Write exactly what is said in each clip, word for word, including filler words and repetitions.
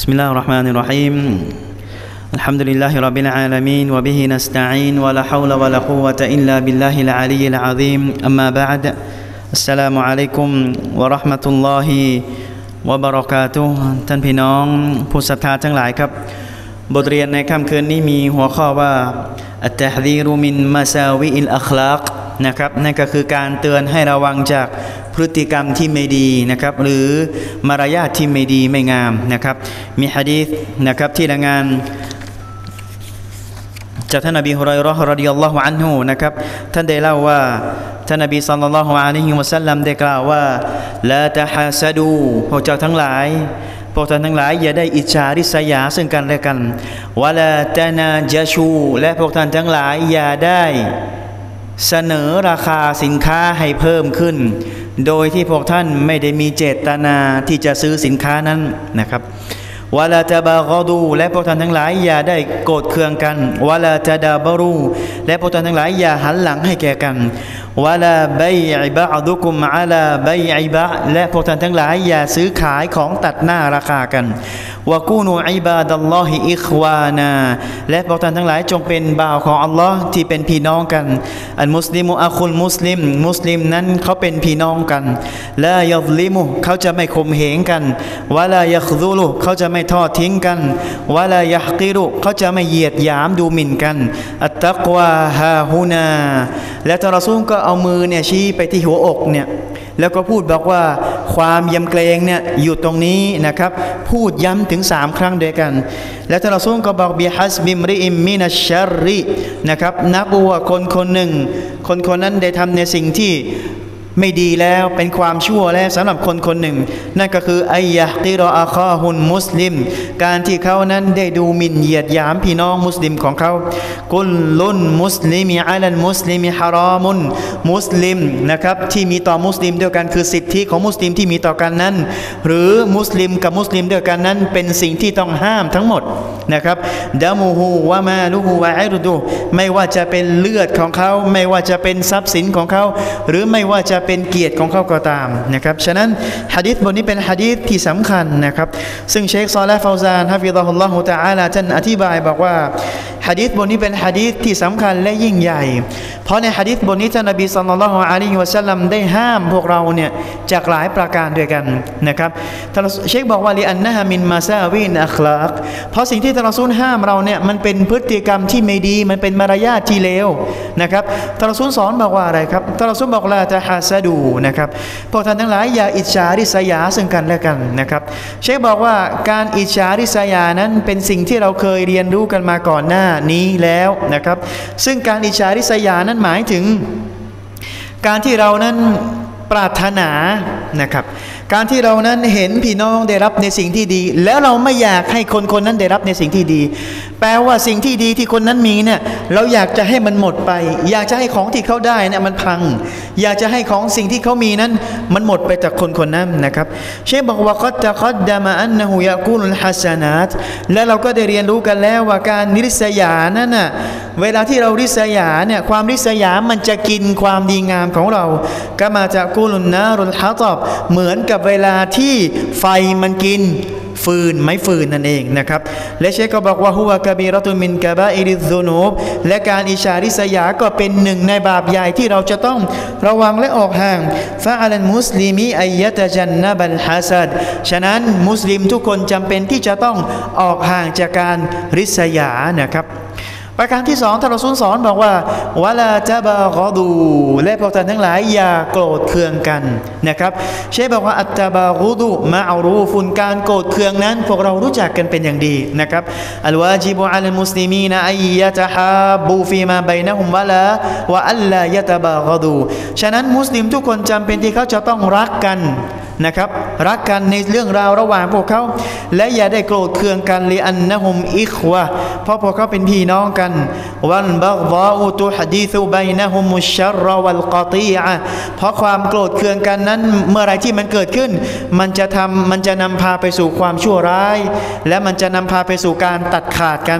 بسم الله الرحمن الرحيم الحمد لله رب العالمين وبه نستعين ولا حول ولا قوة إلا بالله العلي العظيم أما بعد السلام عليكم ورحمة الله وبركاته ท่านพี่น้องผู้ศรัทธาทั้งหลายครับบทเรียนในค่ำคืนนี้มีหัวข้อว่าอัตตะฮซีรุมินมาซาวิอิลอัคลากนะครับนั่นก็คือการเตือนให้ระวังจากพฤติกรรมที่ไม่ดีนะครับหรือมารยาทที่ไม่ดีไม่งามนะครับมีหะดีษนะครับที่รายงานจากท่านนบีฮุรัยเราะห์รอฎิยัลลอฮุอันฮุนะครับท่านได้เล่าว่าท่านนบีศ็อลลัลลอฮุอะลัยฮิวะซัลลัมได้กล่าวว่าลาตะฮาซะดูพวกเจ้าทั้งหลายพวกท่านทั้งหลายอย่าได้อิจฉาริษยาซึ่งกันและกันวะลาตะนาญะชูและพวกท่านทั้งหลายอย่าได้เสนอราคาสินค้าให้เพิ่มขึ้นโดยที่พวกท่านไม่ได้มีเจตนาที่จะซื้อสินค้านั้นนะครับวะลาตะบากอดูและพวกท่านทั้งหลายอย่าได้โกรธเคืองกันวะลาตะดาบารูและพวกท่านทั้งหลายอย่าหันหลังให้แก่กันวะลาบัยอิบะอดุกุมอะลาบัยอิบะและพวกท่านทั้งหลายอย่าซื้อขายของตัดหน้าราคากันวะกูนูอิบาดัลลอฮิอิควานาและพวกท่านทั้งหลายจงเป็นบ่าวของอัลลอฮ์ที่เป็นพี่น้องกันอัลมุสลิมุอะคุลมุสลิมมุสลิมนั้นเขาเป็นพี่น้องกันลายัซลิมุเขาจะไม่ข่มเหงกันวะลายัคซุลุเขาจะไม่ทอดทิ้งกันวะลายะฮกิรุเขาจะไม่เหยียดหยามดูหมิ่นกันอัตตักวาฮาฮูนาและท่านรอซูลก็เอามือเนี่ยชี้ไปที่หัวอกเนี่ยแล้วก็พูดบอกว่าความยำเกรงเนี่ยอยู่ตรงนี้นะครับพูดย้ำถึงสามครั้งด้วยกันแล้วท่านรอซูลก็บอกบิฮัสบิมริอิมมินัชชัรรินะครับนับว่าคนคนหนึ่งคนคนนั้นได้ทำในสิ่งที่ไม่ดีแล้วเป็นความชั่วแล้วสำหรับคนคนหนึ่งนั่นก็คืออัยยะกิรออาคาฮุนมุสลิมการที่เขานั้นได้ดูหมิ่นเหยียดหยามพี่น้องมุสลิมของเขากุลลุนมุสลิมีอะลันมุสลิมีฮารอมุนมุสลิมนะครับที่มีต่อมุสลิมด้วยกันคือสิทธิของมุสลิมที่มีต่อกันนั้นหรือมุสลิมกับมุสลิมด้วยกันนั้นเป็นสิ่งที่ต้องห้ามทั้งหมดนะครับดะมูฮูวะมาลุฮูวะอิรดูไม่ว่าจะเป็นเลือดของเขาไม่ว่าจะเป็นทรัพย์สินของเขาหรือไม่ว่าจะเป็นเกียรติของเขาก็ตามนะครับฉะนั้นหะดีษบทนี้เป็นหะดีษที่สำคัญนะครับซึ่งเชคซอลิห์ ฟาวซานฮะฟิซะฮุลลอฮุตะอาลาท่านอธิบายบอกว่าหะดีษบทนี้เป็นหะดีษที่สำคัญและยิ่งใหญ่เพราะในหะดีษบทนี้ท่านนบีศ็อลลัลลอฮุอะลัยฮิวะซัลลัมได้ห้ามพวกเราเนี่ยจากหลายประการด้วยกันนะครับท่านเชคบอกว่าลิอันนะฮะมินมาซาวินอัคลากเพราะสิ่งที่ท่านรอซูลห้ามเราเนี่ยมันเป็นพฤติกรรมที่ไม่ดีมันเป็นมารยาทที่เลวนะครับท่านรอซูลสอนบอกว่าอะไรครับท่านรอซูลบอกลาตะฮาซะดูนะครับพวกท่านทั้งหลายอย่าอิจฉาริษยาซึ่งกันและกันนะครับเชคบอกว่าการอิจฉาริษยานั้นเป็นสิ่งที่เราเคยเรียนรู้กันมาก่อนหน้านี้แล้วนะครับซึ่งการอิจฉาริษยานั้นหมายถึงการที่เรานั้นปรารถนานะครับการที่เรานั้นเห็นพี่น้องได้รับในสิ่งที่ดีแล้วเราไม่อยากให้คนคนนั้นได้รับในสิ่งที่ดีแปลว่าสิ่งที่ดีที่คนนั้นมีเนี่ยเราอยากจะให้มันหมดไปอยากจะให้ของที่เขาได้เนี่ยมันพังอยากจะให้ของสิ่งที่เขามีนั้นมันหมดไปจากคนคนนั้นนะครับเชคบอกว่ากัตตะกัดดะมะอันนะฮูยะกูลุลฮัสซานัตและเราก็ได้เรียนรู้กันแล้วว่าการริษยานั้นน่ะเวลาที่เราริษยาเนี่ยความริษยามันจะกินความดีงามของเรากะมาจะกูลุนนารุลฮะฏอบเหมือนกับเวลาที่ไฟมันกินฟืนไม้ฟืนนั่นเองนะครับและเชคก็บอกว่าฮุวะกะบีเราะตุมินกะบาอิริซุนูบและการอิจฉาริษยาก็เป็นหนึ่งในบาปใหญ่ที่เราจะต้องระวังและออกห่างฟะอะลันมุสลิมีอัยยะตะจันนะบัลฮัซัดฉะนั้นมุสลิมทุกคนจำเป็นที่จะต้องออกห่างจากการริษยานะครับประการที่สองท่านรอซูลสอนบอกว่าวะลาตะบากอดูและพวกท่านทั้งหลายอย่าโกรธเคืองกันนะครับเชฟบอกว่าอัตตะบากูดูมะอรูฟุนการโกรธเคืองนั้นพวกเรารู้จักกันเป็นอย่างดีนะครับอัลวาจิบุอะลัลมุสลิมีนอัยยะตะฮาบูฟีมาบัยนะฮุมวะลาวะอัลลายะตะบากอดูฉะนั้นมุสลิมทุกคนจำเป็นที่เขาจะต้องรักกันนะครับรักกันในเรื่องราวระหว่างพวกเขาและอย่าได้โกรธเคืองกันลิอันนะฮุมอิควะเพราะพวกเขาเป็นพี่น้องกันวันบักฎออุตุฮดีซุบัยนะฮุมุชชัรวัลกอตีอะเพราะความโกรธเคืองกันนั้นเมื่อไรที่มันเกิดขึ้นมันจะทำมันจะนำพาไปสู่ความชั่วร้ายและมันจะนำพาไปสู่การตัดขาดกัน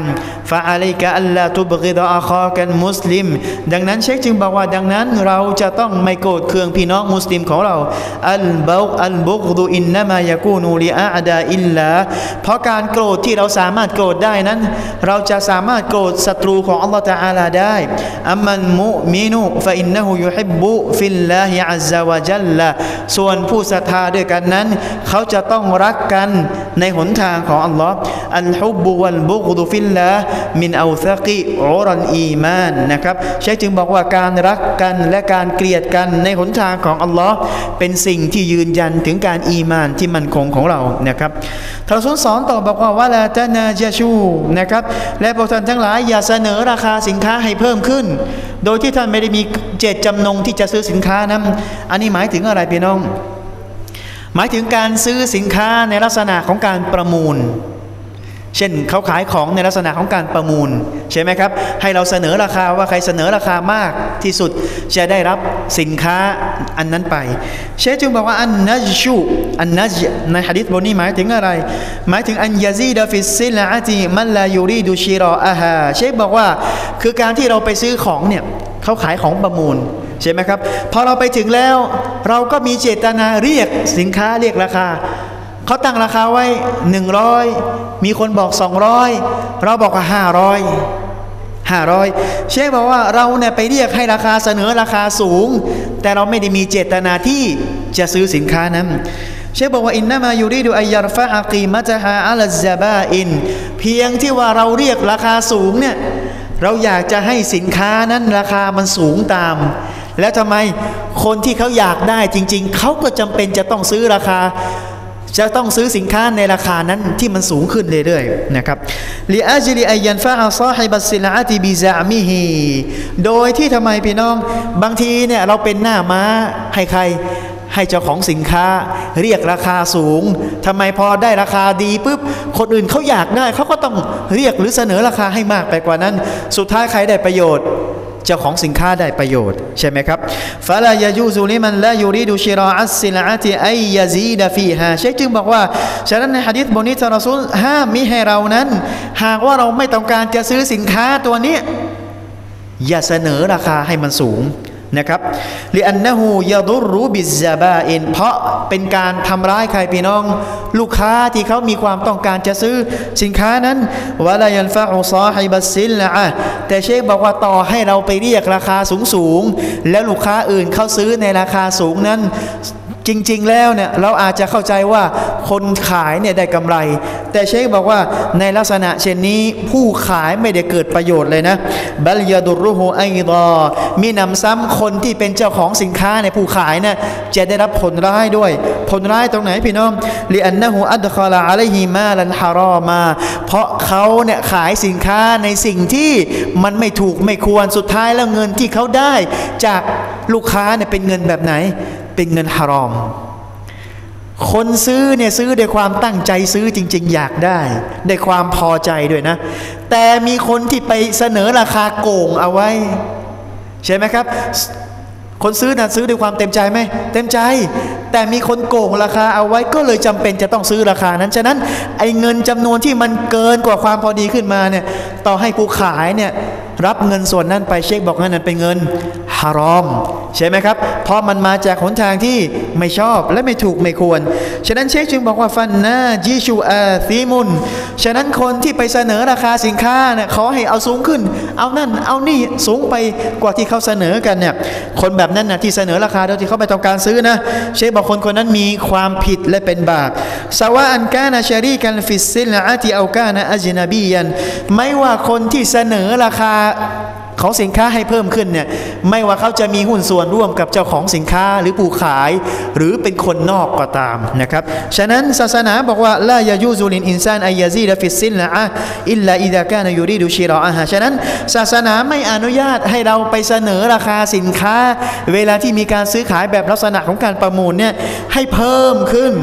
ฟะอะลัยกะอัลลาตุบกิดะอาคอกันมุสลิมดังนั้นเชคจึงบอกว่าดังนั้นเราจะต้องไม่โกรธเคืองพี่น้องมุสลิมของเราอัลบาอัลบุกดุอินนามายะกูนูลิอาดาอิลลาเพราะการโกรธที่เราสามารถโกรธได้นั้นเราจะสามารถโกรธศัตรูของอัลลอฮฺตะอาลาได้อัมมันมุมินุฟะอินนะฮูยุฮิบบุฟิลลาฮิอัซซะวะจัลละส่วนผู้ศรัทธาด้วยกันนั้นเขาจะต้องรักกันในหนทางของอัลลอฮ์อัลฮุบบุวัลบุกดุฟิลลามินอัลซะกิอุรัลอีมานนะครับเชคจึงบอกว่าการรักกันและการเกลียดกันในหนทางของอัลลอฮ์เป็นสิ่งที่ยืนยันถึงการอีมานที่มั่นคงของเรานะครับท่านรอซูลสอนต่อบอกว่าวะลาตะนาจชูนะครับและพวกท่านทั้งหลายอย่าเสนอราคาสินค้าให้เพิ่มขึ้นโดยที่ท่านไม่ได้มีเจตจำนงที่จะซื้อสินค้านั้นอันนี้หมายถึงอะไรพี่น้องหมายถึงการซื้อสินค้าในลักษณะของการประมูลเช่นเขาขายของในลักษณะของการประมูลใช่ไหมครับให้เราเสนอราคาว่าใครเสนอราคามากที่สุดจะได้รับสินค้าอันนั้นไปเชคจึงบอกว่าอันนัจชูอันนัจในหะดีษบทนี้หมายถึงอะไรหมายถึงอันยาซีดะฟิสซิลอะติมันลายูรีดูชิรออะฮาเชคบอกว่าคือการที่เราไปซื้อของเนี่ยเขาขายของประมูลใช่ไหมครับพอเราไปถึงแล้วเราก็มีเจตนาเรียกสินค้าเรียกราคาเขาตั้งราคาไว้หนึ่งร้อยมีคนบอกสองร้อยเราบอกว่าห้าร้อยห้าร้อยเชคบอกว่าเราเนี่ยไปเรียกให้ราคาเสนอราคาสูงแต่เราไม่ได้มีเจตนาที่จะซื้อสินค้านั้นเชคบอกว่าอินนามายูรีดูอัยยารฟะอากีมะตะฮาอัลซะบาอินเพียงที่ว่าเราเรียกราคาสูงเนี่ยเราอยากจะให้สินค้านั้นราคามันสูงตามแล้วทำไมคนที่เขาอยากได้จริงๆเขาก็จำเป็นจะต้องซื้อราคาจะต้องซื้อสินค้าในราคานั้นที่มันสูงขึ้นเรื่อยๆนะครับลิอาจลิอัยันฟะอัลซอฮิบัสซิลาติบิซามิฮีโดยที่ทำไมพี่น้องบางทีเนี่ยเราเป็นหน้าม้าให้ใครให้เจ้าของสินค้าเรียกราคาสูงทำไมพอได้ราคาดีปุ๊บคนอื่นเขาอยากได้เขาก็ต้องเรียกหรือเสนอราคาให้มากไปกว่านั้นสุดท้ายใครได้ประโยชน์เจ้าของสินค้าได้ประโยชน์ใช่ไหมครับฟะลายายูซุลิมันลายูรีดูชิรออัสซิลาติอัยยาซีดะฟีฮาเชคจึงบอกว่าฉะนั้นในหะดีษบทนี้ท่านรอซูลห้ามมิให้เรานั้นหากว่าเราไม่ต้องการจะซื้อสินค้าตัวนี้อย่าเสนอราคาให้มันสูงนะครับลิอันนะฮูยะดุรรุบิซซะบาอินเพราะเป็นการทำร้ายใครพี่น้องลูกค้าที่เขามีความต้องการจะซื้อสินค้านั้นวะลายันฟะอุซอฮิบัสซิลอะแต่เชคบอกว่าต่อให้เราไปเรียกราคาสูงๆแล้วลูกค้าอื่นเขาซื้อในราคาสูงนั้นจริงๆแล้วเนี่ยเราอาจจะเข้าใจว่าคนขายเนี่ยได้กำไรแต่เชคบอกว่าในลักษณะเช่นนี้ผู้ขายไม่ได้เกิดประโยชน์เลยนะบัลยาดุรุฮูอัยฎอมีนำซ้ำคนที่เป็นเจ้าของสินค้าในผู้ขายเนี่ยจะได้รับผลร้ายด้วยผลร้ายตรงไหนพี่น้องลิอันนะฮูอัดคอลาอะลัยฮิมาลันฮารอมาเพราะเขาเนี่ยขายสินค้าในสิ่งที่มันไม่ถูกไม่ควรสุดท้ายแล้วเงินที่เขาได้จากลูกค้าเนี่ยเป็นเงินแบบไหนเป็นเงินฮารอมคนซื้อเนี่ยซื้อด้วยความตั้งใจซื้อจริงๆอยากได้ด้วยความพอใจด้วยนะแต่มีคนที่ไปเสนอราคาโกงเอาไว้ใช่ไหมครับคนซื้อนะซื้อด้วยความเต็มใจไหมเต็มใจแต่มีคนโกงราคาเอาไว้ก็เลยจำเป็นจะต้องซื้อราคานั้นฉะนั้นไอ้เงินจำนวนที่มันเกินกว่าความพอดีขึ้นมาเนี่ยต่อให้ผู้ขายเนี่ยรับเงินส่วนนั้นไปเช็คบอกงั้นนั้นเป็นเงินฮารอมใช่ไหมครับเพราะมันมาจากหนทางที่ไม่ชอบและไม่ถูกไม่ควรฉะนั้นเช็คจึงบอกว่าฟันนาจิชูอาซีมุนฉะนั้นคนที่ไปเสนอราคาสินค้าเนี่ยขอให้เอาสูงขึ้นเอานั่นเอานี่สูงไปกว่าที่เขาเสนอกันเนี่ยคนแบบนั้นนะที่เสนอราคาโดยที่เขาไม่ต้องการซื้อนะเชคบอกคนคนนั้นมีความผิดและเป็นบาปสวะอันกานะชารีกันฟิสซิลอะติเอากานะอัจนบียันไม่ว่าคนที่เสนอราคาของสินค้าให้เพิ่มขึ้นเนี่ยไม่ว่าเขาจะมีหุ้นส่วนร่วมกับเจ้าของสินค้าหรือผู้ขายหรือเป็นคนนอกก็ตามนะครับฉะนั้นศาสนาบอกว่าลายายูซุลินอินซานอัยยาซีดะฟิสซิลนะอะอิลลาอิดะกานะยูรีดูชิรออะฮะฉะนั้นศาสนาไม่อนุญาตให้เราไปเสนอราคาสินค้าเวลาที่มีการซื้อขายแบบลักษณะของการประมูลเนี่ยให้เพิ่มขึ้น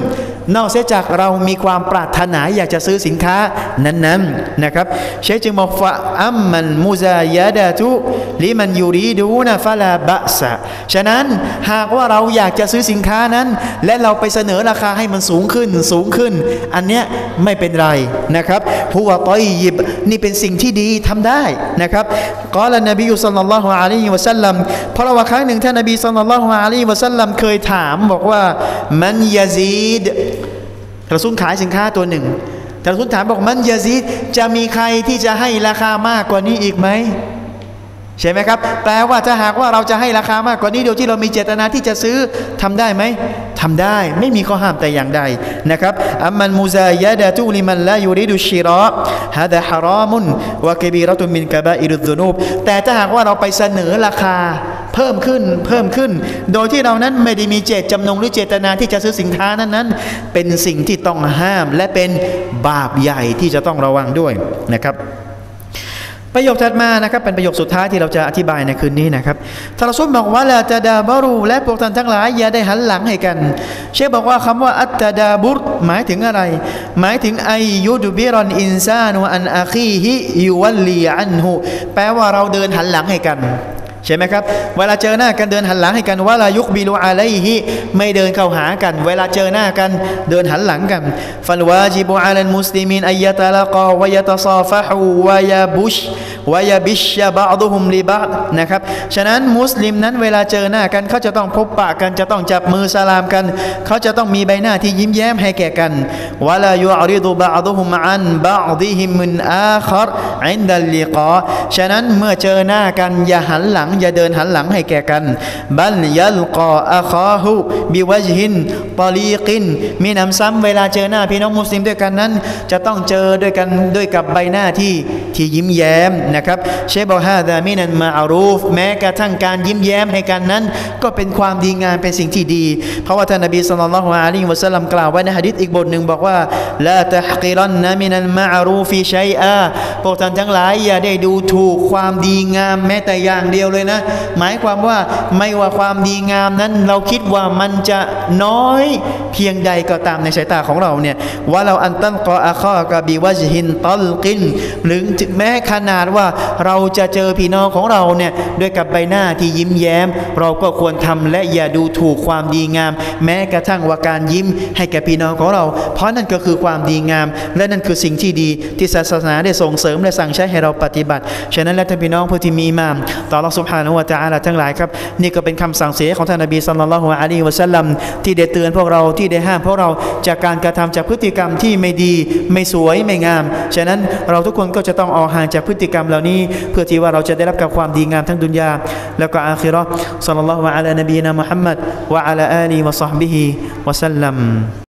นอกเสียจากเรามีความปรารถนาอยากจะซื้อสินค้านั้นๆนะครับเชคจึงบอกฟะอัมมันมุซายะดะตุลิมันยูรีดูนะฟะลาบะซะฉะนั้นหากว่าเราอยากจะซื้อสินค้านั้นและเราไปเสนอราคาให้มันสูงขึ้นสูงขึ้นอันเนี้ยไม่เป็นไรนะครับผู้ว่าตอยยิบนี่เป็นสิ่งที่ดีทำได้นะครับกอละนบีศ็อลลัลลอฮุอะลัยฮิวะซัลลัมเพราะว่าครั้งหนึ่งท่านนบีศ็อลลัลลอฮุอะลัยฮิวะซัลลัมเคยถามบอกว่ามันยะซีดรอซูลขายสินค้าตัวหนึ่งแต่รอซูลถามบอกมันยะซีดจะมีใครที่จะให้ราคามากกว่านี้อีกไหมใช่ไหมครับแปลว่าถ้าหากว่าเราจะให้ราคามากกว่านี้โดยที่เรามีเจตนาที่จะซื้อทำได้ไหมทำได้ไม่มีข้อห้ามแต่อย่างใดนะครับอัมมันมุซายะดะตุลิมันลายูริดุชิรอฮะดะฮารอมุนวะกะบีเราะตุมินกะบาอิรุซซุนูบแต่ถ้าหากว่าเราไปเสนอราคาเพิ่มขึ้นเพิ่มขึ้นโดยที่เรานั้นไม่ได้มีเจตจำนงหรือเจตนาที่จะซื้อสินค้านั้นนั้นเป็นสิ่งที่ต้องห้ามและเป็นบาปใหญ่ที่จะต้องระวังด้วยนะครับประโยคถัดมานะครับเป็นประโยคสุดท้ายที่เราจะอธิบายในคืนนี้นะครับท่านรอซูลบอกว่าละตะดาบารูและพวกท่านทั้งหลายอย่าได้หันหลังให้กันเชฟบอกว่าคำว่าอัตตะดาบุรหมายถึงอะไรหมายถึงไอยุดบิรอนอินซานุอันอาคีฮิยูวัลลีอันฮุแปลว่าเราเดินหันหลังให้กันใช่ไหมครับเวลาเจอหน้ากันเดินหันหลังให้กันว่าลายุกบิลูอะลัยฮิไม่เดินเข้าหากันเวลาเจอหน้ากันเดินหันหลังกันฟัลวาจิบุอะลัลมุสลิมีนอัยยะตะละกอวะยะตะซาฟะฮูวะยะบุชวะยะบิชยะบะอฎุฮุมลิบะอฎนะครับฉะนั้นมุสลิมนั้นเวลาเจอหน้ากันเขาจะต้องพบปะกันจะต้องจับมือสลามกันเขาจะต้องมีใบหน้าที่ยิ้มแย้มให้แก่กันวะลายุอริดุบะอฎุฮุมอันบะอฎิฮิมมินอาคัรอินดัลลิกาฉะนั้นเมื่อเจอหน้ากันอย่าหันหลังอย่าเดินหันหลังให้แก่กันบัลยัลกออะคาฮูบิวะจฮินตอลีกินมีนำซ้ำเวลาเจอหน้าพี่น้องมุสลิมด้วยกันนั้นจะต้องเจอด้วยกันด้วยกับใบหน้าที่ที่ยิ้มแย้มนะครับเชฟบอกฮาดามินันมาอารูฟแม้กระทั่งการยิ้มแย้มให้กันนั้นก็เป็นความดีงามเป็นสิ่งที่ดีเพราะว่าท่านนบีศ็อลลัลลอฮุอะลัยฮิวะซัลลัมกล่าวไว้ในหะดีษอีกบทหนึ่งบอกว่าลาตะฮกิรันนะมินันมาอารูฟิชัยอาพวกท่านทั้งหลายอย่าได้ดูถูกความดีงามแม้แต่อย่างเดียวเลยนะหมายความว่าไม่ว่าความดีงามนั้นเราคิดว่ามันจะน้อยเพียงใดก็ตามในสายตาของเราเนี่ยว่าเราอันตันกออาคอกะบิวะจฮินตัลกินหรือแม้ขนาดว่าเราจะเจอพี่น้องของเราเนี่ยด้วยกับใบหน้าที่ยิ้มแย้มเราก็ควรทำและอย่าดูถูกความดีงามแม้กระทั่งว่าการยิ้มให้แก่พี่น้องของเราเพราะนั่นก็คือความดีงามและนั่นคือสิ่งที่ดีที่ศาสนาได้ส่งเสริมและสั่งใช้ให้เราปฏิบัติฉะนั้นและท่านพี่น้องผู้ที่มีอิมานต่ออัลเลาะห์ซุบฮานะฮูวะตะอาลาทั้งหลายครับนี่ก็เป็นคำสั่งเสียของท่านนบีศ็อลลัลลอฮุอะลัยฮิวะซัลลัมที่ได้เตือนพวกเราที่ได้ห้ามพวกเราจากการกระทำจากพฤติกรรมที่ไม่ดีไม่สวยไม่งามฉะนั้นเราทุกคนก็จะต้องออกห่างจากพฤติกรรมเหล่านี้เพื่อที่ว่าเราจะได้รับกับความดีงามทั้งดุนยาแล้วก็อาคิเราะห์ศ็อลลัลลอฮุอะลานบีนะมุฮัมมัดวะอะลาอาลีฮิวะศ็อฮบิฮิวะซัลลัม